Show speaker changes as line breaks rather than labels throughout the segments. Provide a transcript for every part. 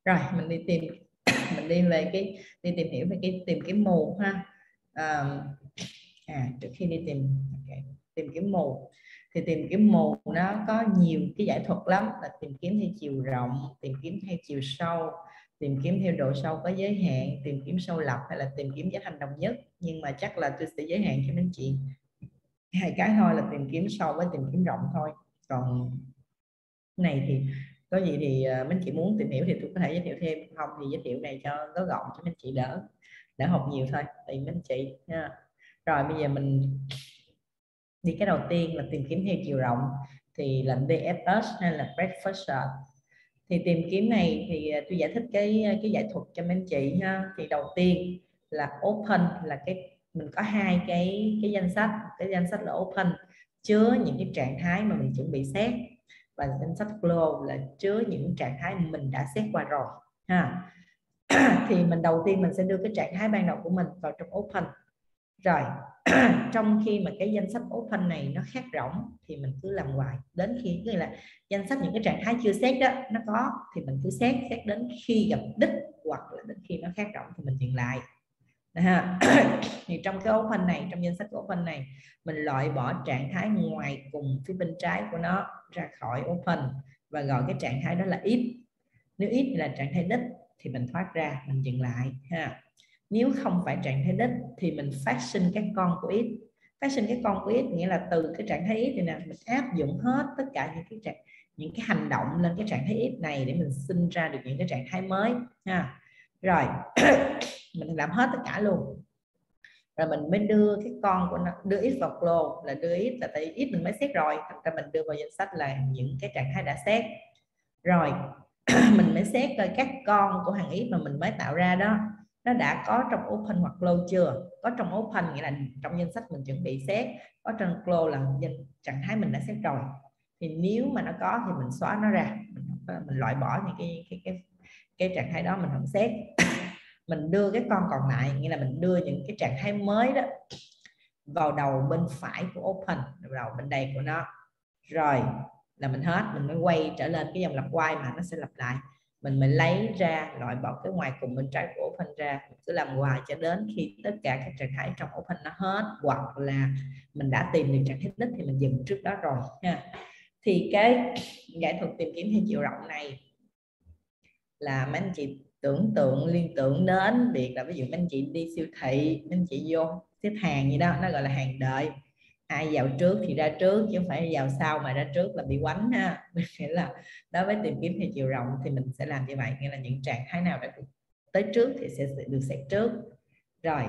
Rồi mình đi tìm mình đi về cái tìm hiểu về cái tìm kiếm mù ha. Trước khi đi tìm kiếm mù thì tìm kiếm mù nó có nhiều cái giải thuật lắm, là tìm kiếm theo chiều rộng, tìm kiếm theo chiều sâu, tìm kiếm theo độ sâu có giới hạn, tìm kiếm sâu lập, hay là tìm kiếm giá hành đồng nhất. Nhưng mà chắc là tôi sẽ giới hạn cho mấy chị hai cái thôi, là tìm kiếm sâu với tìm kiếm rộng thôi. Còn này thì có gì thì mấy chị muốn tìm hiểu thì tôi có thể giới thiệu thêm, không thì giới thiệu này cho nó gọn cho mấy chị đỡ học nhiều thôi, tùy mấy chị nha. Rồi bây giờ mình đi cái đầu tiên là tìm kiếm theo chiều rộng, thì là DFS hay là breadth first search. Thì tìm kiếm này thì tôi giải thích cái giải thuật cho mấy anh chị ha. Thì đầu tiên là open, là mình có hai cái danh sách. Cái danh sách là open chứa những cái trạng thái mà mình chuẩn bị xét, và danh sách close là chứa những trạng thái mình đã xét qua rồi ha. Thì mình đầu tiên mình sẽ đưa cái trạng thái ban đầu của mình vào trong open. Rồi trong khi mà cái danh sách open này nó khác rỗng thì mình cứ làm hoài đến khi, tức là danh sách những cái trạng thái chưa xét đó nó có thì mình cứ xét đến khi gặp đích, hoặc là đến khi nó khác rỗng thì mình dừng lại. Thì trong cái open này, trong danh sách open này, mình loại bỏ trạng thái ngoài cùng phía bên trái của nó ra khỏi open và gọi cái trạng thái đó là if. Nếu if là trạng thái đích thì mình thoát ra, mình dừng lại ha. Nếu không phải trạng thái đích thì mình phát sinh các con của if. Phát sinh các con của if nghĩa là từ cái trạng thái if này nè, mình áp dụng hết tất cả những cái hành động lên cái trạng thái if này để mình sinh ra được những cái trạng thái mới ha. Rồi mình làm hết tất cả luôn, rồi mình mới đưa cái con của nó, đưa if vào close, là đưa if là tại if mình mới xét rồi, thành ra mình đưa vào danh sách là những cái trạng thái đã xét rồi. Mình mới xét coi các con của hàng if mà mình mới tạo ra đó nó đã có trong open hoặc close chưa. Có trong open nghĩa là trong danh sách mình chuẩn bị xét, có trong close là trạng thái mình đã xét rồi. Thì nếu mà nó có thì mình xóa nó ra, mình loại bỏ những cái trạng thái đó mình không xét. Mình đưa cái con còn lại, nghĩa là mình đưa những cái trạng thái mới đó vào đầu bên phải của open, đầu bên đây của nó. Rồi là mình hết, mình mới quay trở lên cái dòng lặp quay mà nó sẽ lặp lại. Mình mới lấy ra, loại bỏ cái ngoài cùng bên trái của open ra, mình cứ làm hoài cho đến khi tất cả các trạng thái trong open nó hết, hoặc là mình đã tìm được trạng thái đích thì mình dừng trước đó rồi ha. Thì cái giải thuật tìm kiếm theo chiều rộng này là mấy anh chị tưởng tượng, liên tưởng đến việc là ví dụ mấy anh chị đi siêu thị, mấy anh chị vô xếp hàng gì đó, nó gọi là hàng đợi. Ai vào trước thì ra trước, chứ không phải vào sau mà ra trước là bị quánh ha. Nghĩa là đối với tìm kiếm theo chiều rộng thì mình sẽ làm như vậy, nghĩa là những trạng thái nào đã tới trước thì sẽ được xét trước. Rồi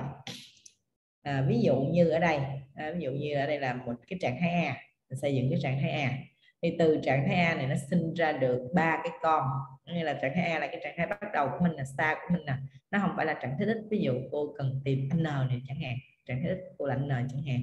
ví dụ như ở đây là một cái trạng thái A, mình xây dựng cái trạng thái A. Thì từ trạng thái A này nó sinh ra được 3 cái con, như là trạng thái A là cái trạng thái bắt đầu của mình, là start của mình nè, nó không phải là trạng thái đích. Ví dụ cô cần tìm n này chẳng hạn, trạng thái đích cô là n chẳng hạn.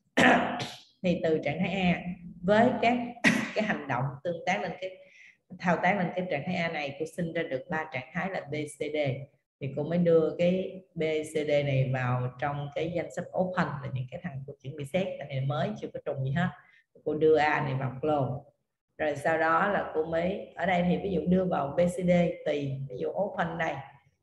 Thì từ trạng thái A với các cái hành động tương tác lên cái thao tác lên cái trạng thái A này, cô sinh ra được 3 trạng thái là B, C, D. Thì cô mới đưa cái B, C, D này vào trong cái danh sách open, là những cái thằng cô chuẩn bị xét, cái này mới chưa có trùng gì hết. Cô đưa A này vào close, rồi sau đó là cô mới ở đây thì ví dụ đưa vào B, C, D tùy. Ví dụ open đây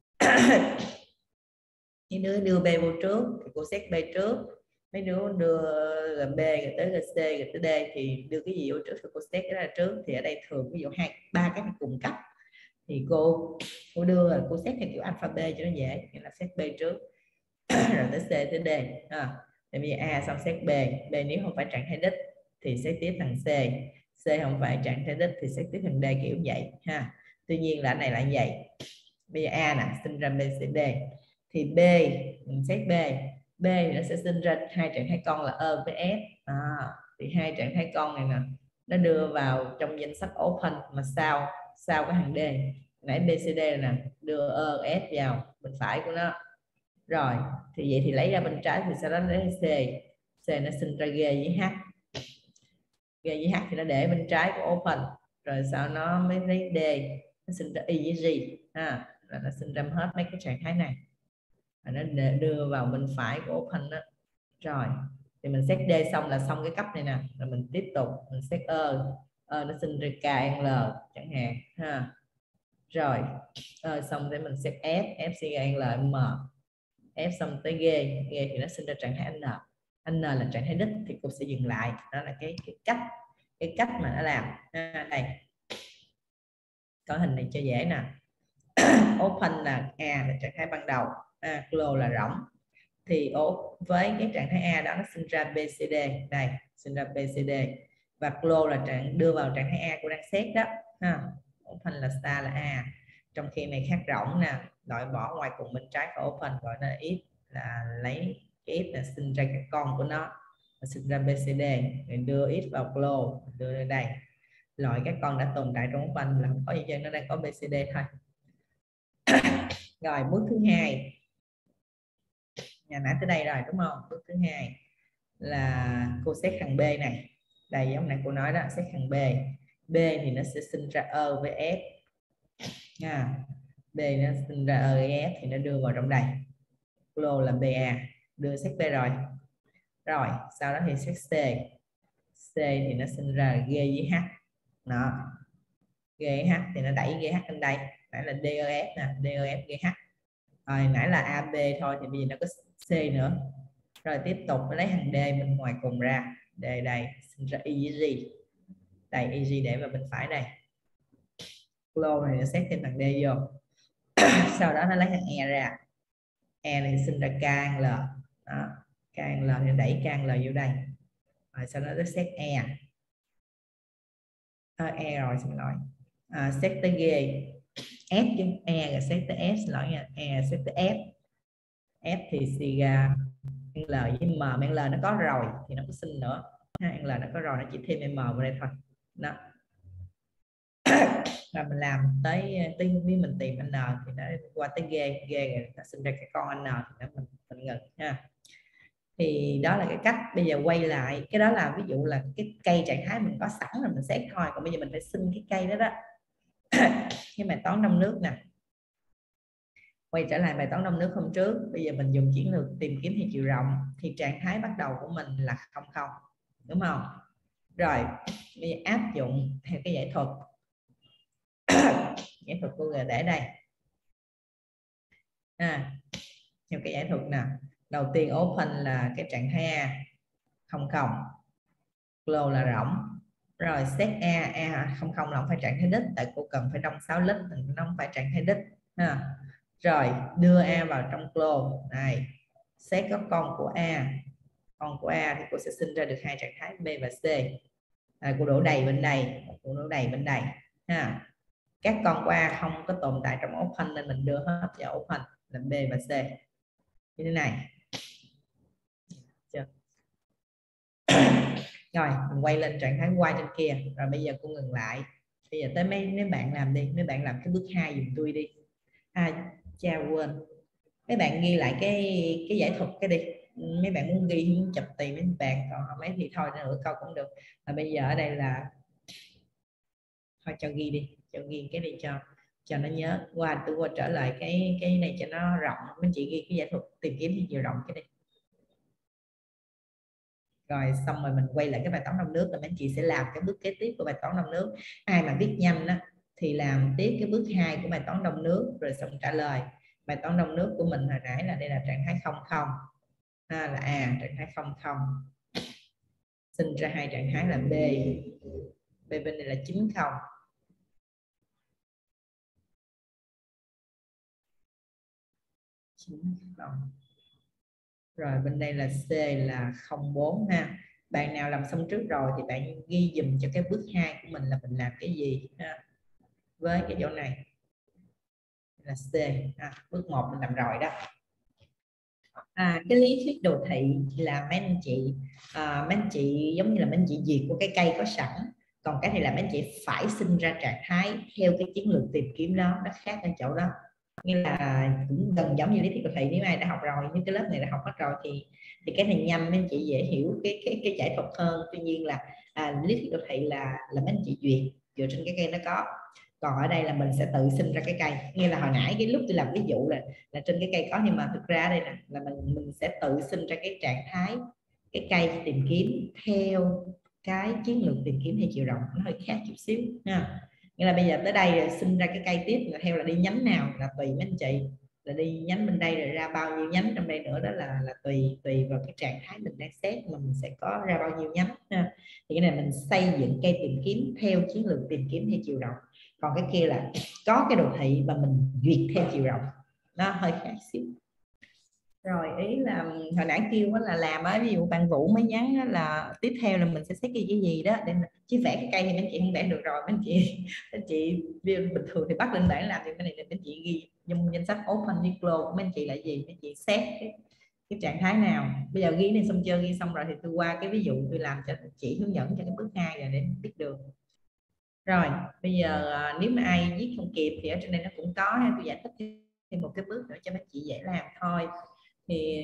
thì đưa B vô trước thì cô xét B trước, mấy đứa đưa B rồi tới C rồi tới D thì đưa cái gì vô trước thì cô xét cái ra trước. Thì ở đây thường ví dụ ba cái cùng cấp thì cô đưa là cô xét theo kiểu alphabet cho nó dễ, nghĩa là xét B trước rồi tới C tới D thì bây giờ A xong xét B nếu không phải trạng thái đích thì xét tiếp thằng C không phải trạng thái đích thì xét tiếp thằng D, kiểu vậy ha. Tuy nhiên là này là vậy. Bây giờ A nè sinh ra B, C, D thì B mình xét B thì nó sẽ sinh ra hai trạng thái con là E với F. Thì hai trạng thái con này nè nó đưa vào trong danh sách open, mà sau cái hàng D nãy BCD nè đưa E F vào bên phải của nó. Rồi thì vậy thì lấy ra bên trái thì sau đó lấy C nó sinh ra G với H. G với H thì nó để bên trái của open, rồi sau nó mới lấy D nó sinh ra Y với G rồi nó sinh ra hết mấy cái trạng thái này, và nó đưa vào bên phải của open đó. Rồi thì mình xét D xong là xong cái cấp này nè, rồi mình tiếp tục mình xét nó sinh ra KL chẳng hạn ha. Rồi xong để mình xét F sẽ ra L M, F xong tới G thì nó sinh ra trạng thái N là trạng thái đích thì cô sẽ dừng lại. Đó là cái cách mà nó làm. Đây có hình này cho dễ nè. Open là A là trạng thái ban đầu, close là rỗng, thì với cái trạng thái A đó nó sinh ra BCD, đây sinh ra BCD, và close là đưa vào trạng thái A của đang xét đó ha. Open là start là A, trong khi này khác rỗng nè, loại bỏ ngoài cùng bên trái của open gọi là if, là lấy cái if là sinh ra cái con của nó sinh ra BCD, rồi đưa if vào close, đưa lên đây, loại các con đã tồn tại trong open là không có gì chứ, nó đang có BCD thôi. Rồi bước thứ hai, nhà nãy tới đây rồi đúng không? Bước thứ hai là cô xét thằng B này, đây giống này cô nói đó, xét thằng B thì nó sẽ sinh ra E với F nha. B nó sinh ra E với F thì nó đưa vào trong đây, close là BA, đưa xét B rồi sau đó thì xét C thì nó sinh ra G với H đó, G với H thì nó đẩy GH lên đây, nãy là DEF nè, DEF GH rồi, nãy là AB thôi thì bây giờ nó có C nữa. Rồi tiếp tục lấy thằng D bên ngoài cùng ra, đây sinh ra Y với G, đây Y để vào bên phải đây, close này nó xét thêm thằng D vô. Sau đó nó lấy thằng E ra, E này sinh ra KL đó, KL thì đẩy KL vô đây, rồi sau đó nó xét E rồi xin lỗi, xét tới G S chứ E là xét tới S, lỗi nha, E xét tới F, F thì suy ra L với M, mà L nó có rồi thì nó có sinh nữa, L nó có rồi nó chỉ thêm M vào đây thôi đó. Rồi mình làm tới nếu mình tìm N thì nó qua tới G nó sinh ra cái con N thì nó mình ngừng ha. Thì đó là cái cách. Bây giờ quay lại cái đó là ví dụ là cái cây trạng thái mình có sẵn rồi mình xét thôi, còn bây giờ mình phải xin cái cây đó đó. Cái bài toán trong nước nè, quay trở lại bài toán trong nước hôm trước, bây giờ mình dùng chiến lược tìm kiếm theo chiều rộng thì trạng thái bắt đầu của mình là 00 đúng không? Rồi bây giờ áp dụng theo cái giải thuật giải thuật cô để đây theo cái giải thuật nè. Đầu tiên open là cái trạng thái A 00, close là rỗng, rồi set A 00 là không phải trạng thái đích, tại cô cần phải đông 6 lít thì nó không phải trạng thái đích ha. Rồi đưa A vào trong close này, set có con của A thì cô sẽ sinh ra được hai trạng thái B và C. Cô đổ đầy bên đây ha. Các con của A không có tồn tại trong open nên mình đưa hết vào open là B và C như thế này. Rồi mình quay lên trạng thái Y trên kia, rồi bây giờ cô ngừng lại. Bây giờ tới mấy bạn làm đi, mấy bạn làm cái bước 2 dùm tôi đi. Cha quên, mấy bạn ghi lại cái giải thuật cái đi. Mấy bạn muốn ghi muốn chụp tiền mấy bạn, còn không mấy thì thôi nữa câu cũng được. Và bây giờ ở đây là thôi cho ghi đi, cho ghi cái đi cho nó nhớ. Tôi qua trở lại cái này cho nó rộng, mấy chị ghi cái giải thuật tìm kiếm thì chiều rộng cái đi. Rồi xong rồi mình quay lại cái bài toán trong nước, rồi mấy chị sẽ làm cái bước kế tiếp của bài toán trong nước. Ai mà viết nhanh đó thì làm tiếp cái bước 2 của bài toán trong nước rồi xong trả lời. Bài toán trong nước của mình hồi nãy là đây là trạng thái 00 là trạng thái 00 sinh ra hai trạng thái là B bên này là 90 rồi bên đây là C là 04 ha. Bạn nào làm xong trước rồi thì bạn ghi dùm cho cái bước 2 của mình là mình làm cái gì ha. Với cái chỗ này là C bước 1 mình làm rồi đó. Cái lý thuyết đồ thị là mấy anh chị giống như là mấy anh chị duyệt của cái cây có sẵn, còn cái này là mấy anh chị phải sinh ra trạng thái theo cái chiến lược tìm kiếm đó, nó khác ở chỗ đó. Như là cũng gần giống như lý thuyết đồ thị, nếu ai đã học rồi, như cái lớp này đã học hết rồi thì cái này nhanh mấy anh chị dễ hiểu cái giải thuật hơn. Tuy nhiên là lý thuyết đồ thị là mấy anh chị duyệt dựa trên cái cây nó có, còn ở đây là mình sẽ tự sinh ra cái cây. Như là hồi nãy cái lúc tôi làm ví dụ là trên cái cây có, nhưng mà thực ra đây nè là mình sẽ tự sinh ra cái trạng thái cái cây tìm kiếm theo cái chiến lược tìm kiếm theo chiều rộng, nó hơi khác chút xíu nha. Nghĩa là bây giờ tới đây rồi sinh ra cái cây tiếp là theo là đi nhánh nào là tùy mấy anh chị, là đi nhánh bên đây rồi ra bao nhiêu nhánh trong đây nữa, đó là tùy vào cái trạng thái mình đang xét mà mình sẽ có ra bao nhiêu nhánh ha. Thì cái này mình xây dựng cây tìm kiếm theo chiến lược tìm kiếm theo chiều rộng, còn cái kia là có cái đồ thị và mình duyệt theo chiều rộng, nó hơi khác xíu. Rồi ý là hồi nãy kêu là làm á, ví dụ bạn Vũ mới nhắn là tiếp theo là mình sẽ xét cái gì đó để chứ vẽ cái cây thì mấy chị không vẽ được rồi, mấy chị bình thường thì bắt lên bảng làm thì cái này là mấy chị ghi trong danh sách open với close, mấy chị là gì, mấy chị xét cái trạng thái nào. Bây giờ ghi này xong chưa, ghi xong rồi thì tôi qua cái ví dụ tôi làm cho chị hướng dẫn cho cái bước 2 rồi để biết được. Rồi bây giờ nếu mà ai viết không kịp thì ở trên đây nó cũng có, tôi giải thích thêm một cái bước nữa cho mấy chị dễ làm thôi. Thì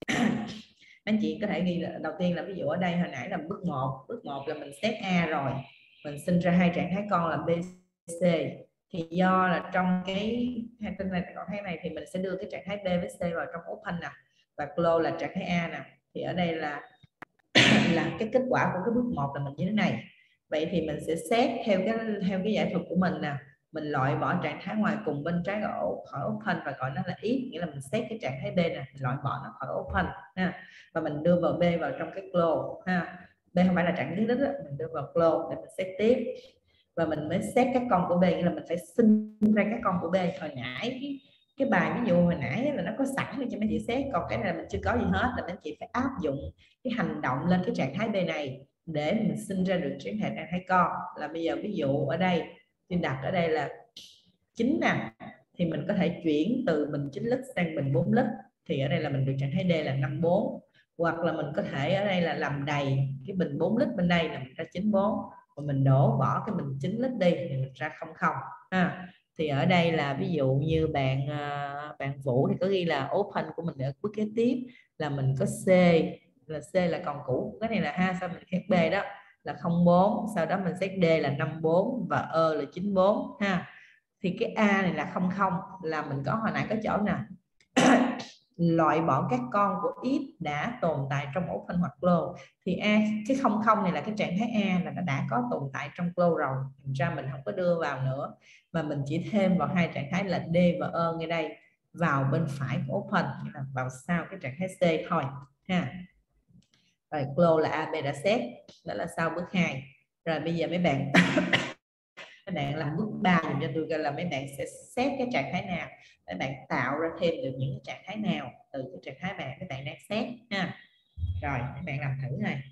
anh chị có thể ghi là đầu tiên là ví dụ ở đây hồi nãy là bước 1 là mình set A rồi, mình sinh ra hai trạng thái con là B, C. Thì do là trong cái hai tên này trạng thái này thì mình sẽ đưa cái trạng thái B với C vào trong open nè, và close là trạng thái A nè. Thì ở đây là cái kết quả của cái bước 1 là mình như thế này. Vậy thì mình sẽ xét theo cái giải thuật của mình nè, mình loại bỏ trạng thái ngoài cùng bên trái khỏi open và gọi nó là if, nghĩa là mình xét cái trạng thái B nè, mình loại bỏ nó khỏi open ha, và mình đưa vào B vào trong cái close ha. B không phải là trạng thái đích, mình đưa vào close để mình xét tiếp, và mình mới xét các con của B, nghĩa là mình phải sinh ra các con của B. Hồi nãy cái bài ví dụ hồi nãy là nó có sẵn để cho mấy chị xét, còn cái này là mình chưa có gì hết, là mấy chị phải áp dụng cái hành động lên cái trạng thái B này để mình sinh ra được trạng thái con. Là bây giờ ví dụ ở đây tôi đặt ở đây là 9 nè, thì mình có thể chuyển từ bình 9 lít sang bình 4 lít, thì ở đây là mình được trạng thái D là 54. Hoặc là mình có thể ở đây là làm đầy cái bình 4 lít bên đây là mình ra 94, và mình đổ bỏ cái bình 9 lít đi thì mình ra 00 ha. Thì ở đây là ví dụ như bạn Vũ thì có ghi là open của mình ở bước kế tiếp là mình có C, là C là còn cũ cái này là ha, sau mình xét B đó là 04, sau đó mình xét D là 54 và E là 94 ha. Thì cái A này là 00 là mình có hồi nãy có chỗ nè loại bỏ các con của if đã tồn tại trong open hoặc close. Thì A, cái 00 này là cái trạng thái A là đã có tồn tại trong close rồi, thành ra mình không có đưa vào nữa, mà mình chỉ thêm vào hai trạng thái là D và E ngay đây vào bên phải của open, là vào sau cái trạng thái C thôi ha. Rồi close là A, B đã xét, đó là sau bước 2. Rồi bây giờ mấy bạn các bạn làm bước 3 dùm cho tôi, coi là mấy bạn sẽ xét cái trạng thái nào, mấy bạn tạo ra thêm được những cái trạng thái nào từ cái trạng thái mà các bạn đang xét ha. Rồi các bạn làm thử này.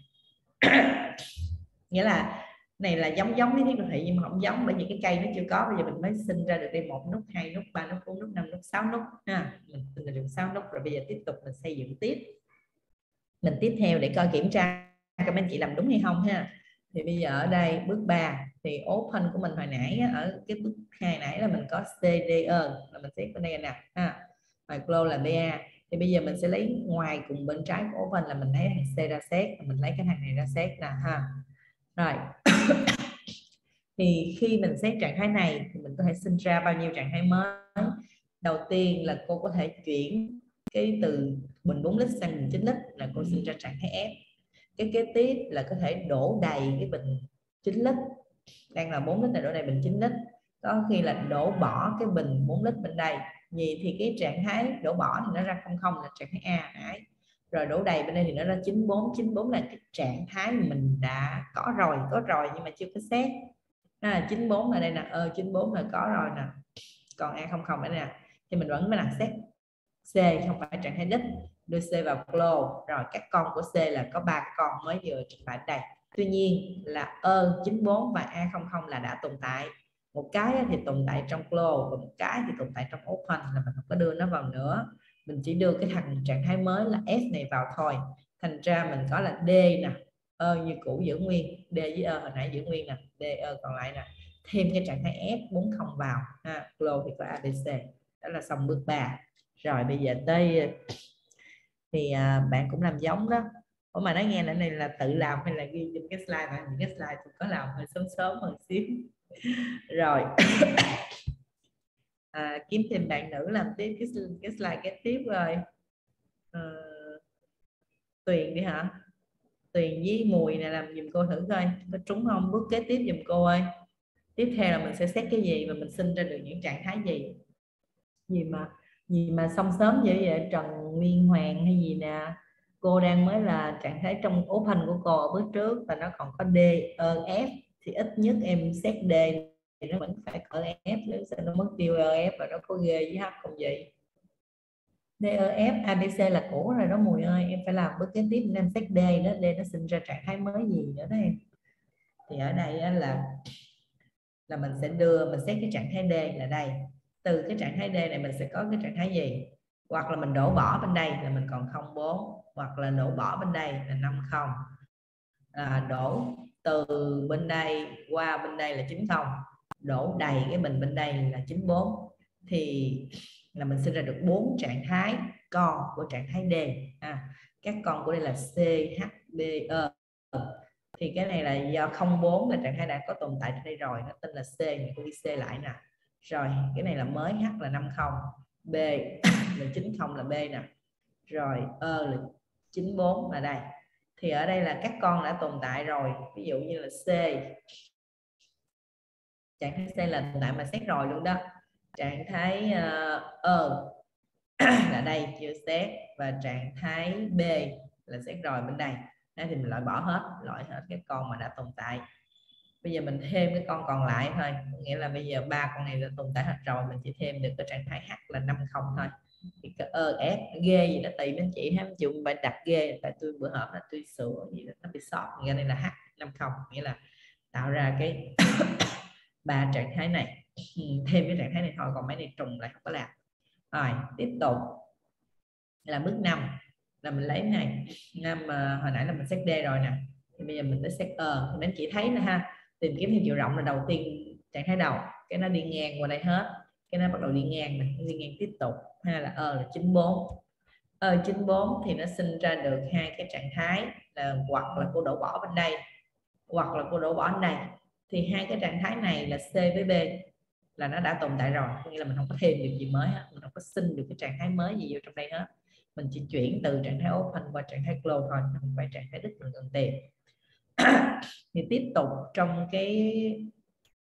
Nghĩa là này là giống với thiết đồ thị nhưng mà không giống, bởi vì cái cây nó chưa có, bây giờ mình mới sinh ra được đây 1 nút, 2 nút, 3 nút, 4 nút, 5 nút, 6 nút ha. Mình sinh ra được 6 nút rồi, bây giờ tiếp tục mình xây dựng tiếp, mình tiếp theo để coi kiểm tra các anh chị làm đúng hay không ha. Thì bây giờ ở đây bước 3 thì open của mình hồi nãy ở cái bước 2 nãy là mình có CDE là mình xét bên đây nè ha, và close là BA. Thì bây giờ mình sẽ lấy ngoài cùng bên trái của open là mình lấy thằng C ra xét, mình lấy cái thằng này ra xét nè ha. Rồi thì khi mình xét trạng thái này thì mình có thể sinh ra bao nhiêu trạng thái mới. Đầu tiên là cô có thể chuyển cái từ bình 4 lít sang bình 9 lít là cô sinh ra trạng thái F. Cái kế tiếp là có thể đổ đầy cái bình 9 lít, đang là 4 lít này đổ đầy bình 9 lít. Có khi là đổ bỏ cái bình 4 lít bên đây. Vậy thì cái trạng thái đổ bỏ thì nó ra 00 là trạng thái A nãy. Rồi đổ đầy bên đây thì nó ra 94. 94 là cái trạng thái mình đã có rồi nhưng mà chưa có xét. Đó là 94 ở đây nè, 94 là có rồi nè. Còn A00 đây nè. Thì mình vẫn phải là xét C, không phải trạng thái đích, đưa C vào close. Rồi các con của C là có 3 con mới vừa trình bày đây. Tuy nhiên là E94 và A00 là đã tồn tại. Một cái thì tồn tại trong close và một cái thì tồn tại trong open, là mình không có đưa nó vào nữa. Mình chỉ đưa cái thằng trạng thái mới là S này vào thôi. Thành ra mình có là D nè, E như cũ giữ nguyên, D với E hồi nãy giữ nguyên nè, D E còn lại nè. Thêm cái trạng thái S40 vào ha, close thì có ABC. Đó là xong bước 3. Rồi bây giờ tới thì bạn cũng làm giống đó. Ủa mà nói nghe là này là tự làm hay là ghi trên cái slide, mà những cái slide thì có làm hơi sớm hơn xíu. Rồi kiếm thêm bạn nữ làm tiếp cái slide kế tiếp rồi. Tuyền đi hả? Tuyền với Mùi này làm giùm cô thử coi có trúng không, bước kế tiếp giùm cô ơi. Tiếp theo là mình sẽ xét cái gì và mình sinh ra được những trạng thái gì. Gì mà xong sớm dữ vậy Trần Nguyên Hoàng hay gì nè. Cô đang mới là trạng thái trong open của cô ở bước trước và nó còn có D, E, F, thì ít nhất em xét D thì nó vẫn phải có F, nếu sao nó mất tiêu E, F và nó có G với H không vậy. D, E, F, A, B, C là cũ rồi đó Mùi ơi, em phải làm bước kế tiếp nên xét D đó, D nó sinh ra trạng thái mới gì nữa đó em. Thì ở đây á, là mình sẽ mình xét cái trạng thái D là đây. Từ cái trạng thái D này mình sẽ có cái trạng thái gì, hoặc là mình đổ bỏ bên đây là mình còn 0,4, hoặc là đổ bỏ bên đây là 50, đổ từ bên đây qua bên đây là 90, đổ đầy cái bình bên đây là 94, thì là mình sinh ra được 4 trạng thái con của trạng thái D. Các con của đây là C, H, B, E. Thì cái này là do 04 là trạng thái đã có tồn tại trên đây rồi, nó tên là C, mình cô ghi C lại nè. Rồi cái này là mới, H là 50, B là 90 là B nè, rồi E là 94 là đây. Thì ở đây là các con đã tồn tại rồi, ví dụ như là C, trạng thái C là tồn tại mà xét rồi luôn đó. Trạng thái E là đây chưa xét, và trạng thái B là xét rồi bên đây. Đó, thì mình loại hết cái con mà đã tồn tại. Bây giờ mình thêm cái con còn lại thôi, nghĩa là bây giờ 3 con này đã tồn tại hết rồi, mình chỉ thêm được cái trạng thái H là 50 thôi. Thì cái F ghê gì đó tùy mấy chị ha, chị cũng phải đặt ghê, tại tôi bữa hổm là tôi sửa gì đó, nó bị sót, nghĩa này là H 50, nghĩa là tạo ra cái 3 trạng thái này. Thêm cái trạng thái này thôi, còn mấy này trùng lại không có làm. Rồi tiếp tục là bước 5 là mình lấy này năm, hồi nãy là mình xét D rồi nè, thì bây giờ mình tới xét E. Thì mấy chị thấy nè ha, tìm kiếm theo chiều rộng là đầu tiên trạng thái đầu, cái nó đi ngang qua đây hết, cái nó bắt đầu đi ngang này, đi ngang tiếp tục, hay là E là 94. E94 thì nó sinh ra được hai cái trạng thái là hoặc là cô đổ bỏ bên đây, hoặc là cô đổ bỏ bên đây. Thì hai cái trạng thái này là C với B là nó đã tồn tại rồi, có nghĩa là mình không có thêm được gì mới hết, mình không có sinh được cái trạng thái mới gì vô trong đây hết, mình chỉ chuyển từ trạng thái open qua trạng thái close thôi, không phải trạng thái đích mình cần tìm. Thì tiếp tục trong cái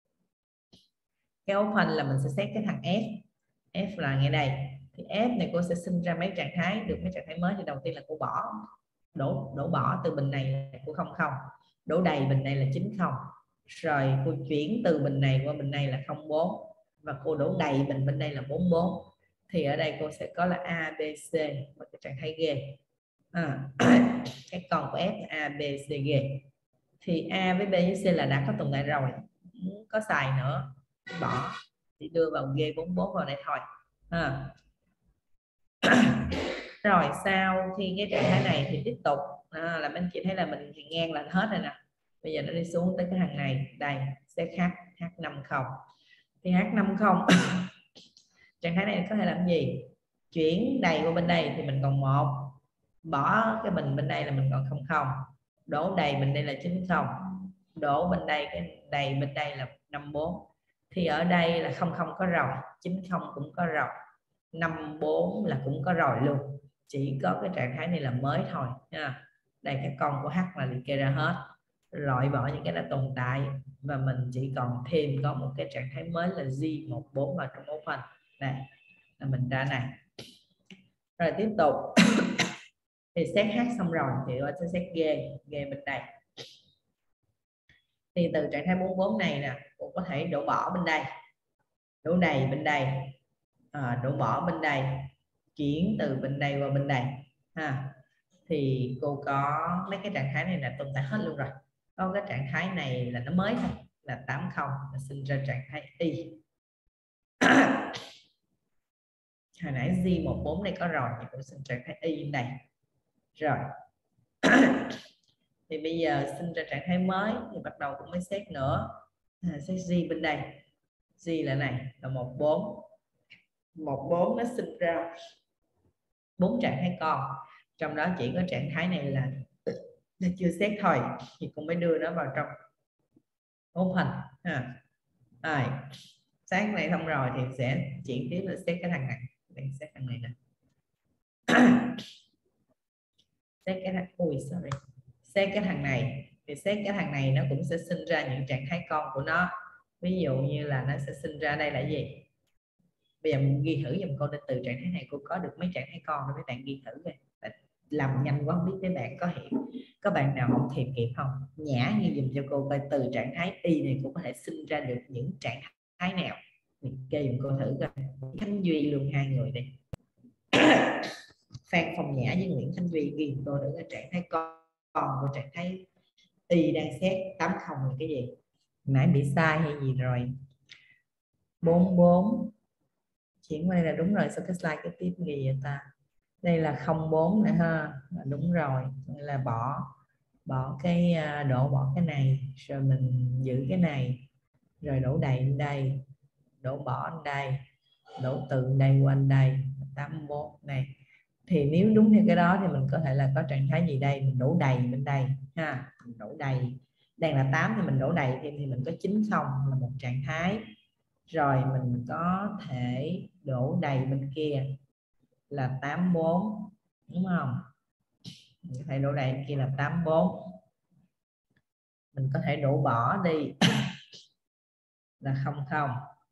open là mình sẽ xét cái thằng F. F là ngay đây, thì F này cô sẽ sinh ra mấy trạng thái, được mấy trạng thái mới. Thì đầu tiên là cô đổ bỏ từ bình này cô 00, đổ đầy bình này là 90, rồi cô chuyển từ bình này qua bình này là 04, và cô đổ đầy bình bên đây là 44. Thì ở đây cô sẽ có là A, B, C và cái trạng thái G. Cái con của F là A, B, C, G. Thì A với B với C là đã có tồn tại rồi, có xài nữa bỏ, thì đưa vào G44 vào đây thôi. Rồi sau khi cái trạng thái này thì tiếp tục là anh chị thấy là mình thì ngang là hết rồi nè. Bây giờ nó đi xuống tới cái thằng này, đây xét H50. Thì H50 trạng thái này có thể làm gì, chuyển đầy qua bên đây thì mình còn 1, bỏ cái bình bên đây là mình còn 00, đổ đầy bên đây là 90, đổ bên đây cái đầy bên đây là 54. Thì ở đây là 00 có rồi, 90 cũng có rồi, 54 là cũng có rồi luôn, chỉ có cái trạng thái này là mới thôi nha. Đây cái con của H là liệt kê ra hết, loại bỏ những cái đã tồn tại, và mình chỉ còn thêm có một cái trạng thái mới là J14 vào trong open. Đây là mình ra này. Rồi tiếp tục thì xét H xong rồi thì tôi sẽ xét G bên đây. Thì từ trạng thái 44 này nè, cũng có thể đổ bỏ bên đây, đổ đầy bên đây, đổ bỏ bên đây, chuyển từ bên đây qua bên đây ha. Thì cô có mấy cái trạng thái này là tồn tại hết luôn rồi. Có cái trạng thái này là nó mới thôi, là 80 là sinh ra trạng thái Y. Hồi nãy J14 này có rồi thì cũng sinh trạng thái Y bên đây. Rồi thì bây giờ sinh ra trạng thái mới thì bắt đầu cũng mới xét nữa, xét J bên đây. J là này là 14 nó sinh ra 4 trạng thái con, trong đó chỉ có trạng thái này là chưa xét thôi, thì cũng mới đưa nó vào trong open ha. Rồi xét này xong rồi thì sẽ chuyển tiếp là xét cái thằng này. Đây, xét thằng này nè. Xét cái thằng xét cái thằng này, thì xét cái thằng này nó cũng sẽ sinh ra những trạng thái con của nó, Ví dụ như là nó sẽ sinh ra đây là gì? Bây giờ mình ghi thử giùm cô để từ trạng thái này cô có được mấy trạng thái con để mấy bạn ghi thử rồi. Làm nhanh quá không biết mấy bạn có hiểu, có bạn nào không kịp kịp không? Nhã ghi dùm cho cô coi từ trạng thái y này cô có thể sinh ra được những trạng thái nào. Mình kê dùm cô thử coi. Khánh Duy luôn, hai người đi. Phan Phong Nhã với Nguyễn Khánh Duy ghi dùm cô được trạng thái con của trạng thái y đang xét 80 là cái gì? Nãy bị sai hay gì rồi? 44 chuyển qua đây là đúng rồi. Sao cái slide cái tiếp gì vậy ta? Đây là 04 nữa ha, đúng rồi. Đây là bỏ cái đổ bỏ cái này rồi mình giữ cái này rồi đổ đầy lên đây, đổ bỏ lên đây, đổ từ đây qua đây 81 này. Thì nếu đúng theo cái đó thì mình có thể là có trạng thái gì đây? Mình đổ đầy bên đây ha, mình đổ đầy đang là 8 thì mình đổ đầy thêm thì mình có 90 là một trạng thái. Rồi mình có thể đổ đầy bên kia là 84 đúng không? Mình có thể đổ đầy bên kia là 84. Mình có thể đổ bỏ đi là 00.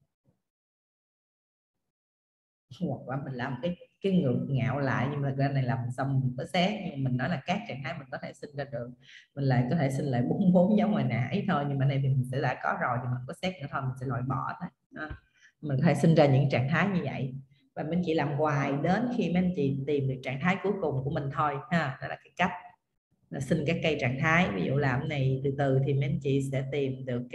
Hoặc là mình làm cái ngược ngạo lại, nhưng mà cái này làm xong mình có xét, nhưng mình nói là các trạng thái mình có thể sinh ra được. Mình lại có thể sinh lại 44 giống hồi nãy thôi, nhưng mà này thì mình sẽ đã có rồi thì mình có xét nữa thôi, mình sẽ loại bỏ thôi. Mình có thể sinh ra những trạng thái như vậy và mình chỉ làm hoài đến khi mấy anh chị tìm được trạng thái cuối cùng của mình thôi ha. Đó là cái cách là sinh các cây trạng thái. Ví dụ làm cái này từ từ thì mấy anh chị sẽ tìm được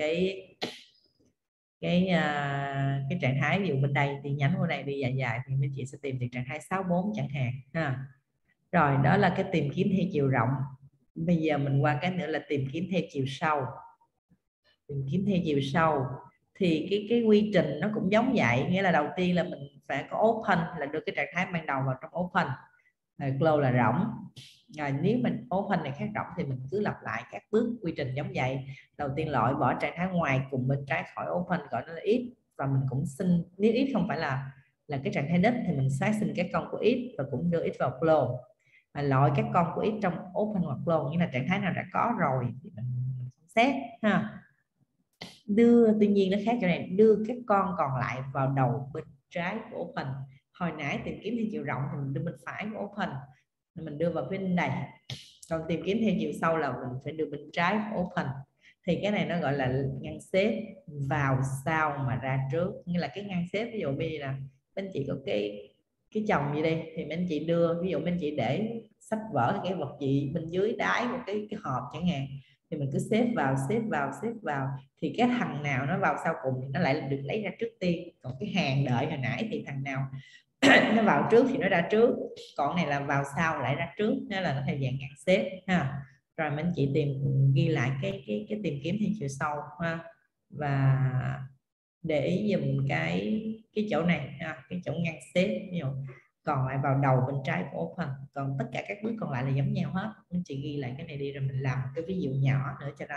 cái trạng thái. Ví dụ bên đây thì nhánh của này đi dài dài thì mấy chị sẽ tìm được trạng thái 64 chẳng hạn ha. Rồi đó là cái tìm kiếm theo chiều rộng. Bây giờ mình qua cái nữa là tìm kiếm theo chiều sâu. Tìm kiếm theo chiều sâu thì cái quy trình nó cũng giống vậy, nghĩa là đầu tiên là mình phải có open là đưa cái trạng thái ban đầu vào trong open, rồi close là rỗng. Rồi nếu mình open này khác rỗng thì mình cứ lặp lại các bước quy trình giống vậy. Đầu tiên loại bỏ trạng thái ngoài cùng bên trái khỏi open gọi nó là ít, và mình cũng xin, nếu ít không phải là cái trạng thái đích thì mình xác sinh các con của ít và cũng đưa ít vào close. Mà loại các con của ít trong open hoặc close, nghĩa là trạng thái nào đã có rồi thì mình không xét ha. Tuy nhiên nó khác chỗ này, đưa các con còn lại vào đầu bên trái của open. Hồi nãy tìm kiếm theo chiều rộng thì mình đưa bên phải của open, mình đưa vào bên này. Còn tìm kiếm theo chiều sâu là mình phải đưa bên trái của open. Thì cái này nó gọi là ngăn xếp vào sau mà ra trước. Như là cái ngăn xếp, ví dụ bây giờ là bên chị có cái chồng gì đây thì bên chị đưa, ví dụ bên chị để sách vở cái vật gì bên dưới đáy một cái hộp chẳng hạn, thì mình cứ xếp vào xếp vào xếp vào, thì cái thằng nào nó vào sau cùng thì nó lại được lấy ra trước tiên. Còn cái hàng đợi hồi nãy thì thằng nào nó vào trước thì nó ra trước, còn này là vào sau lại ra trước, nên là nó theo dạng ngăn xếp ha. Rồi mình chỉ ghi lại cái tìm kiếm theo chiều sâu ha, và để ý dùm cái chỗ này ha, cái chỗ ngăn xếp. Ví dụ còn lại vào đầu bên trái của open, còn tất cả các bước còn lại là giống nhau hết. Mình chỉ ghi lại cái này đi rồi mình làm cái ví dụ nhỏ nữa cho đó.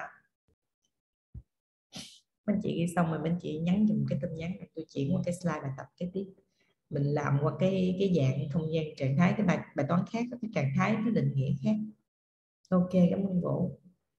Mình chị ghi xong rồi mình chị nhắn dùm cái tin nhắn, tôi chuyển qua cái slide bài tập kế tiếp. Mình làm qua cái dạng không gian trạng thái, cái bài toán khác có cái trạng thái nó định nghĩa khác. Ok, cảm ơn Vũ.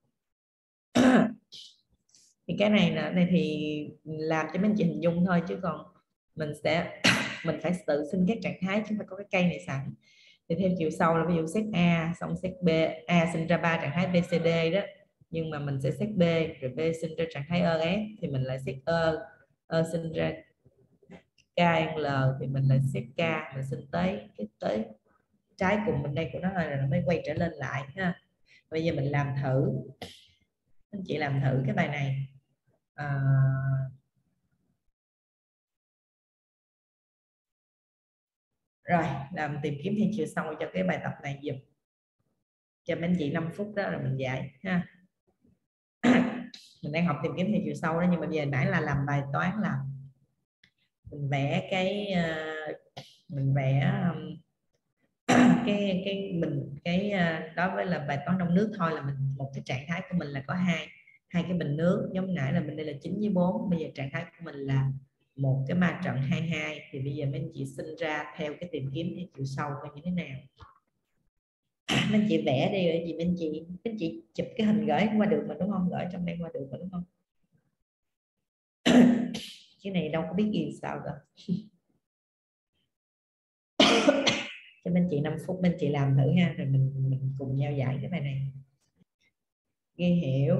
Thì cái này là này thì làm cho mấy anh chị hình dung thôi, chứ còn mình sẽ mình phải tự xin các trạng thái, chúng ta có cái cây này sẵn. Thì theo chiều sâu là ví dụ set A xong set B, A sinh ra 3 trạng thái B, C, D đó, nhưng mà mình sẽ set B, rồi B sinh ra trạng thái E, F thì mình lại set E sinh ra K, L thì mình lại set K, mình xin tới trái cùng bên đây của nó thôi là nó mới quay trở lên lại ha. Bây giờ mình làm thử, anh chị làm thử cái bài này. Rồi làm tìm kiếm theo chiều sâu cho cái bài tập này dùm cho mấy anh chị 5 phút đó rồi mình giải ha. Mình đang học tìm kiếm theo chiều sâu đó, nhưng mà bây giờ nãy là làm bài toán là mình vẽ mình vẽ đối với là bài toán trong nước thôi, là mình một cái trạng thái của mình là có hai cái bình nước, giống nãy là bên đây là 9 với 4. Bây giờ trạng thái của mình là một cái ma trận 22, thì bây giờ mấy anh chị sinh ra theo cái tìm kiếm theo chiều sâu như thế nào. Mấy anh chị vẽ đi rồi gì bên chị chụp cái hình gửi qua được mà đúng không, gửi trong đây qua được mà đúng không. Cái này đâu có biết ghi sao đâu. Cho bên chị 5 phút, bên chị làm thử ha, rồi mình cùng nhau giải cái bài này. Ghi hiểu.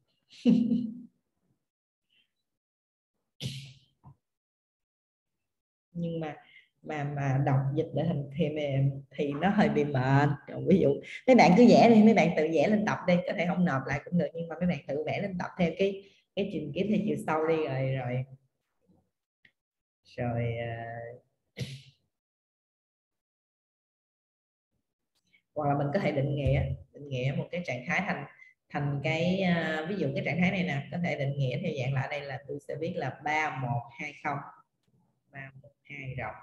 Nhưng mà đọc dịch để thành thì nó hơi bị mệt. Ví dụ mấy bạn cứ vẽ đi, mấy bạn tự vẽ lên tập đi, có thể không nộp lại cũng được, nhưng mà mấy bạn tự vẽ lên tập theo cái trình kiếm theo chiều sâu đi, rồi hoặc là mình có thể định nghĩa một cái trạng thái thành cái ví dụ cái trạng thái này nè, có thể định nghĩa theo dạng là ở đây là tôi sẽ viết là 3120 3120 rộng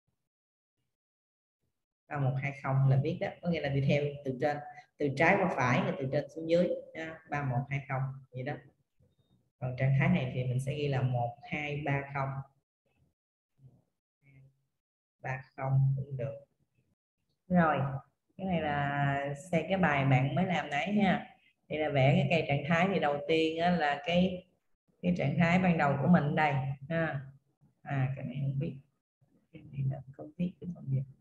3120 là viết đó, có nghĩa là đi theo từ trái qua phải và từ trên xuống dưới 3120 vậy đó. Còn trạng thái này thì mình sẽ ghi là 1230 cũng được. Rồi cái này là xem cái bài bạn mới làm nãy ha, thì là vẽ cái cây trạng thái. Thì đầu tiên á, là cái trạng thái ban đầu của mình đây ha. Cái này không biết, cái này là không biết cái phần gì.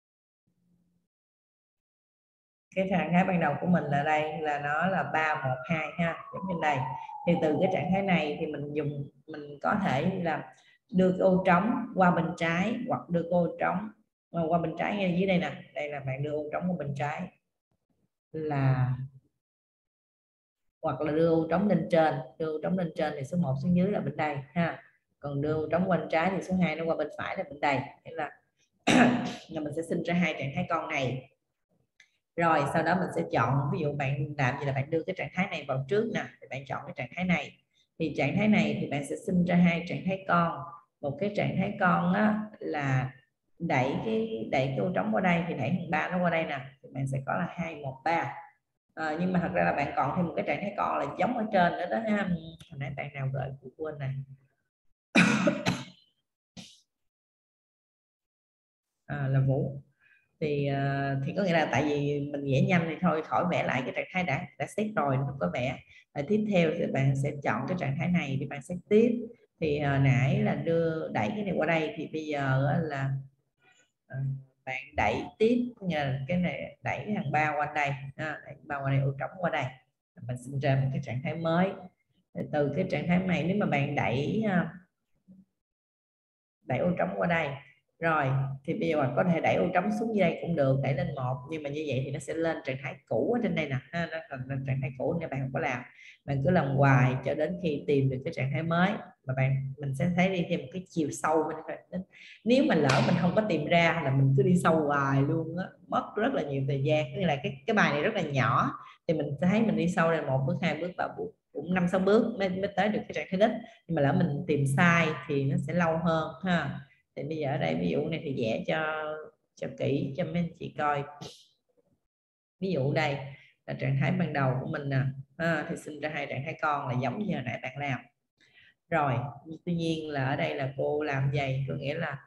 Cái trạng thái ban đầu của mình là đây, là nó là 312 ha, giống như đây. Thì từ cái trạng thái này thì mình có thể là đưa cái ô trống qua bên trái, hoặc đưa ô trống qua bên trái ngay dưới đây nè. Đây là bạn đưa ô trống qua bên trái, là hoặc là đưa ô trống lên trên. Đưa ô trống lên trên thì số 1 xuống dưới là bên đây ha. Còn đưa ô trống qua bên trái thì số 2 nó qua bên phải là bên đây. Thế là mình sẽ sinh ra hai trạng thái con này. Rồi sau đó mình sẽ chọn, ví dụ bạn làm gì là bạn đưa cái trạng thái này vào trước nè, thì bạn chọn cái trạng thái này. Thì trạng thái này thì bạn sẽ sinh ra hai trạng thái con. Một cái trạng thái con á, là đẩy cái ô trống qua đây, thì đẩy thằng 3 nó qua đây nè, thì bạn sẽ có là 213. Nhưng mà thật ra là bạn còn thêm một cái trạng thái con là giống ở trên nữa đó ha. Hồi nãy bạn nào gửi của quên này. Là Vũ. Thì có nghĩa là tại vì mình vẽ nhanh thì thôi khỏi vẽ lại cái trạng thái đã xét rồi, không có vẽ. Tiếp theo thì bạn sẽ chọn cái trạng thái này thì bạn sẽ tiếp. Thì nãy là đẩy cái này qua đây, thì bây giờ là bạn đẩy tiếp cái này, đẩy cái thằng 3 qua đây, đẩy 3 qua đây, ô trống qua đây, mình sinh ra một cái trạng thái mới. Từ cái trạng thái này, nếu mà bạn đẩy ô trống qua đây rồi, thì bây giờ có thể đẩy ô trống xuống dưới đây cũng được, đẩy lên 1, nhưng mà như vậy thì nó sẽ lên trạng thái cũ ở trên đây nè, nó là trạng thái cũ nên bạn không có làm. Bạn cứ làm hoài cho đến khi tìm được cái trạng thái mới, và mình sẽ thấy đi thêm một cái chiều sâu bên. Nếu mà lỡ mình không có tìm ra là mình cứ đi sâu hoài luôn á, mất rất là nhiều thời gian. Tức là cái bài này rất là nhỏ, thì mình thấy mình đi sâu lên 1 bước 2 bước 3 bước cũng 5-6 bước mới tới được cái trạng thái đích. Nhưng mà lỡ mình tìm sai thì nó sẽ lâu hơn ha. Thì bây giờ ở đây ví dụ này thì vẽ cho kỹ cho mấy anh chị coi. Ví dụ đây là trạng thái ban đầu của mình nè, thì sinh ra hai trạng thái con là giống như hồi nãy bạn làm. Rồi tuy nhiên là ở đây là cô làm vậy, có nghĩa là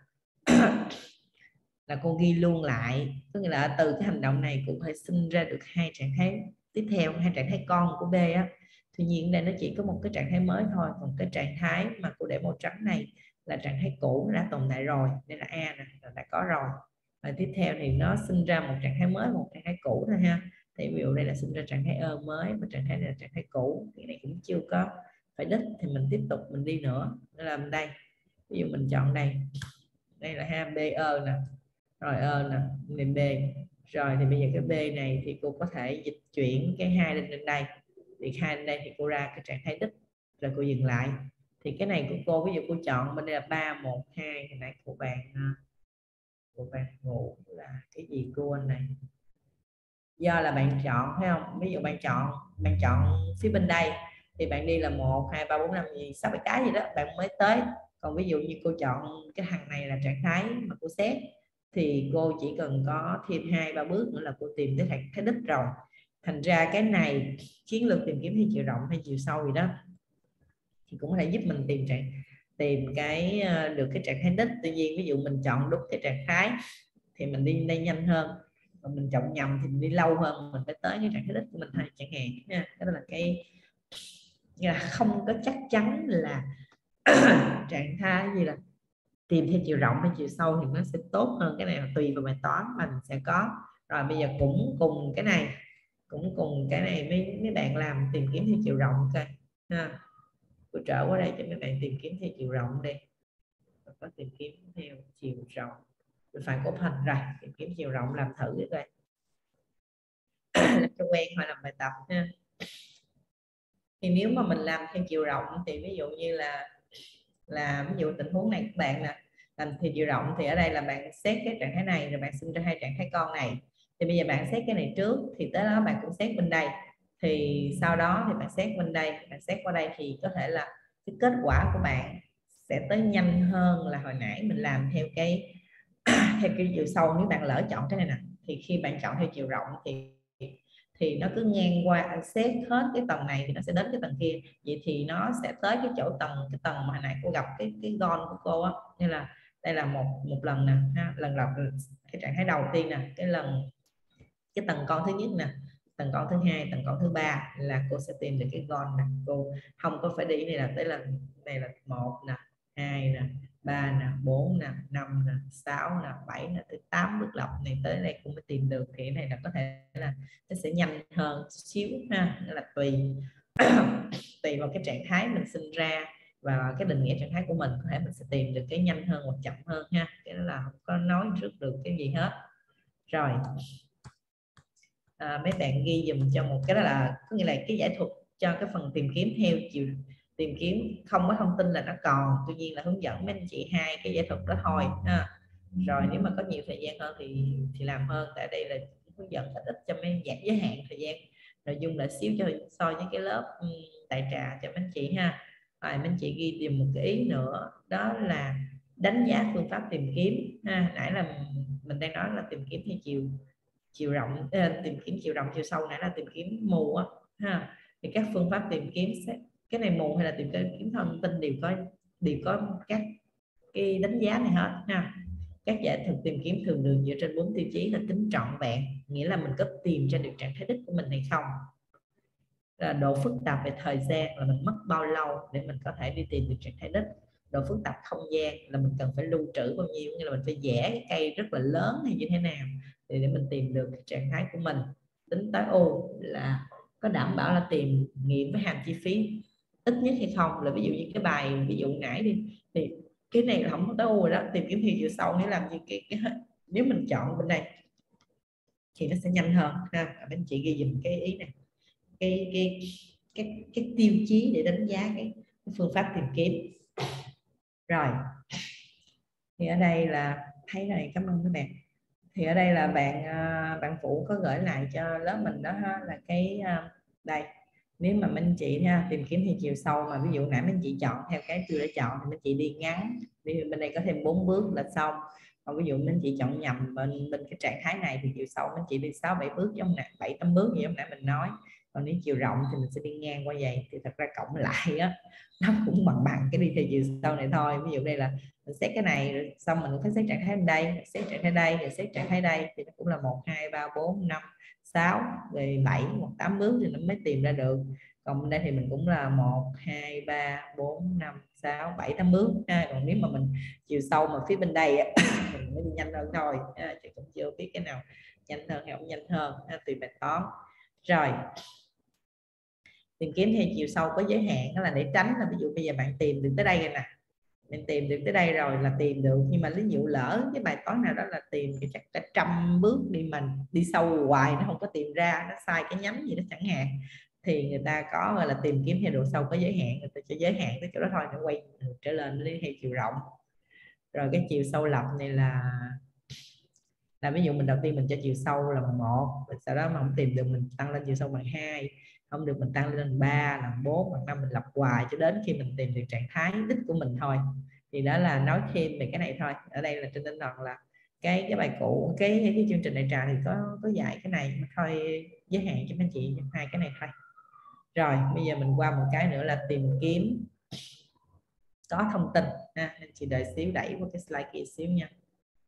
là cô ghi luôn lại, có nghĩa là từ cái hành động này cũng phải sinh ra được hai trạng thái tiếp theo, hai trạng thái con của B á. Tuy nhiên đây nó chỉ có một cái trạng thái mới thôi, còn cái trạng thái mà cô để màu trắng này là trạng thái cũ, nó đã tồn tại rồi, đây là A nè, là đã có rồi. Và tiếp theo thì nó sinh ra một trạng thái mới, một trạng thái cũ thôi ha. Thì ví dụ đây là sinh ra trạng thái E mới, và trạng thái này là trạng thái cũ, cái này cũng chưa có phải đích, thì mình tiếp tục mình đi nữa. Nó làm đây, ví dụ mình chọn đây là ha, BE nè, rồi nè, này B. Rồi thì bây giờ cái B này thì cô có thể dịch chuyển cái 2 lên đây, thì 2 lên đây thì cô ra cái trạng thái đích, rồi cô dừng lại. Thì cái này của cô, ví dụ cô chọn bên đây là 312, hồi nãy của bạn ngủ là cái gì cô anh này, do là bạn chọn phải không, ví dụ bạn chọn phía bên đây thì bạn đi là 1 2 3 4 5 gì 6 cái gì đó bạn mới tới. Còn ví dụ như cô chọn cái thằng này là trạng thái mà cô xét, thì cô chỉ cần có thêm 2-3 bước nữa là cô tìm tới trạng thái đích rồi. Thành ra cái này chiến lược tìm kiếm hay chiều rộng hay chiều sâu gì đó thì cũng có thể giúp mình tìm cái được cái trạng thái đích. Tuy nhiên ví dụ mình chọn đúng cái trạng thái thì mình đi đây nhanh hơn, mà mình chọn nhầm thì mình đi lâu hơn, mình phải tới cái trạng thái đích của mình thôi chẳng hạn ha. Đó là cái không có chắc chắn là trạng thái gì là tìm theo chiều rộng hay chiều sâu thì nó sẽ tốt hơn. Cái này là tùy vào bài toán mà mình sẽ có. Rồi bây giờ cũng cùng cái này, mấy bạn làm tìm kiếm theo chiều rộng coi ha. Tôi trở qua đây cho mấy bạn tìm kiếm theo chiều rộng đi. Có tìm kiếm theo chiều rộng, mình phải copy hình rồi, tìm kiếm chiều rộng làm thử cái coi. Làm cho quen hoặc làm bài tập ha. Thì nếu mà mình làm theo chiều rộng thì ví dụ như là ví dụ tình huống này các bạn nè, làm theo chiều rộng thì ở đây là bạn xét cái trạng thái này rồi bạn sinh ra hai trạng thái con này. Thì bây giờ bạn xét cái này trước thì tới đó bạn cũng xét bên đây, thì sau đó thì bạn xét bên đây, bạn xét qua đây thì có thể là cái kết quả của bạn sẽ tới nhanh hơn là hồi nãy mình làm theo cái theo cái chiều sâu. Nếu bạn lỡ chọn cái này nè thì khi bạn chọn theo chiều rộng thì nó cứ ngang qua xét hết cái tầng này thì nó sẽ đến cái tầng kia, vậy thì nó sẽ tới cái chỗ cái tầng mà hồi nãy cô gặp cái gon của cô á. Nên là đây là một lần nè ha, lần lọc cái trạng thái đầu tiên nè, cái tầng con thứ nhất nè, tầng con thứ hai, tầng con thứ ba là cô sẽ tìm được cái gon nè. Cô không có phải đi này là tới lần này là 1 nè, 2 nè, 3 nè, 4 nè, 5 nè, 6 nè, 7 nè, tới 8 bước lọc này, tới đây cũng mới tìm được. Thì cái này là có thể là nó sẽ nhanh hơn xíu ha. Nên là tùy vào cái trạng thái mình sinh ra và cái định nghĩa trạng thái của mình, có thể mình sẽ tìm được cái nhanh hơn hoặc chậm hơn ha. Cái đó là không có nói trước được cái gì hết. Rồi mấy bạn ghi dùm cho một cái, đó là có nghĩa là cái giải thuật cho cái phần tìm kiếm theo chiều tìm kiếm. Không có thông tin là nó còn, tuy nhiên là hướng dẫn mấy anh chị hai cái giải thuật đó thôi ha. Rồi nếu mà có nhiều thời gian hơn thì làm hơn, tại đây là hướng dẫn ít cho mấy dạng giới hạn thời gian nội dung lại xíu cho so với cái lớp đại trà cho mấy anh chị ha. Rồi mấy anh chị ghi tìm một cái ý nữa, đó là đánh giá phương pháp tìm kiếm ha. Nãy là mình đang nói là tìm kiếm theo chiều rộng, tìm kiếm chiều rộng chiều sâu, nãy là tìm kiếm mù á ha. Thì các phương pháp tìm kiếm cái này mù hay là tìm kiếm thông tin đều có các cái đánh giá này hết ha. Các giải thuật tìm kiếm thường được dựa trên 4 tiêu chí là tính trọn vẹn, nghĩa là mình có tìm ra được trạng thái đích của mình hay không, là độ phức tạp về thời gian là mình mất bao lâu để mình có thể đi tìm được trạng thái đích, độ phức tạp không gian là mình cần phải lưu trữ bao nhiêu, như là mình phải vẽ cái cây rất là lớn hay như thế nào để mình tìm được cái trạng thái của mình. Tính tối ưu là có đảm bảo là tìm nghiệm với hàm chi phí ít nhất hay không. Là ví dụ như cái bài ví dụ nãy đi, thì cái này là không có tối ưu rồi đó. Tìm kiếm thì chiều sâu để làm gì nếu mình chọn bên đây thì nó sẽ nhanh hơn ha. Bên chị ghi dùm cái ý này, cái tiêu chí để đánh giá cái phương pháp tìm kiếm. Rồi thì ở đây là thấy này, cảm ơn các bạn. Thì ở đây là bạn Vũ có gửi lại cho lớp mình đó ha, là cái đây, nếu mà mấy anh chị ha, tìm kiếm theo chiều sâu mà ví dụ nãy mấy anh chị chọn theo cái tôi đã chọn thì mấy chị đi ngắn, đi bên đây có thêm 4 bước là xong. Còn ví dụ mấy anh chị chọn nhầm bên cái trạng thái này thì chiều sâu mấy anh chị đi 6-7 bước giống nãy, 7-8 bước như hôm nãy mình nói. Còn nếu chiều rộng thì mình sẽ đi ngang qua vậy, thì thật ra cộng lại á nó cũng bằng cái đi theo chiều sâu này thôi. Ví dụ đây là mình xét cái này rồi xong mình phải xét trạng thái bên đây, xét trạng thái đây, rồi xét trạng thái đây, thì nó cũng là 1 2 3 4 5 6 rồi 7 hoặc 8 bước thì nó mới tìm ra được. Còn bên đây thì mình cũng là 1 2 3 4 5 6 7 8 bước ha. Còn nếu mà mình chiều sâu mà phía bên đây mình mới đi nhanh hơn thôi ha. Chứ cũng chưa biết cái nào nhanh hơn hay không nhanh hơn ha, tùy bài toán. Rồi tìm kiếm theo chiều sâu có giới hạn, đó là để tránh là ví dụ bây giờ bạn tìm được tới đây rồi nè, mình tìm được tới đây rồi là tìm được, nhưng mà ví dụ lỡ cái bài toán nào đó là tìm thì chắc cả 100 bước đi, mình đi sâu hoài nó không có tìm ra, nó sai cái nhánh gì đó chẳng hạn, thì người ta có gọi là tìm kiếm theo độ sâu có giới hạn, người ta cho giới hạn tới chỗ đó thôi, nó quay trở lên đi theo chiều rộng. Rồi cái chiều sâu lập này là ví dụ mình đầu tiên mình cho chiều sâu là 1, sau đó mà không tìm được mình tăng lên chiều sâu bằng 2, không được mình tăng lên 3, làm 4, bằng 5, mình lặp hoài cho đến khi mình tìm được trạng thái đích của mình thôi. Thì đó là nói thêm về cái này thôi. Ở đây là trên tinh thần là cái bài cũ, cái chương trình đại trà thì có dạy cái này mà thôi, giới hạn cho mấy chị hai cái này thôi. Rồi bây giờ mình qua một cái nữa là tìm kiếm có thông tin ha. Anh chị đợi xíu, đẩy qua cái slide kia xíu nha.